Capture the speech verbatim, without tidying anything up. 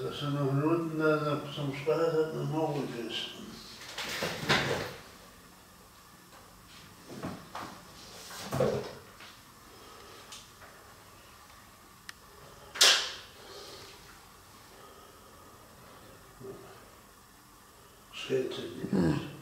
Als ze nog nooit dan op zo'n spaar dat nog mogelijk is. Scheelt het niet.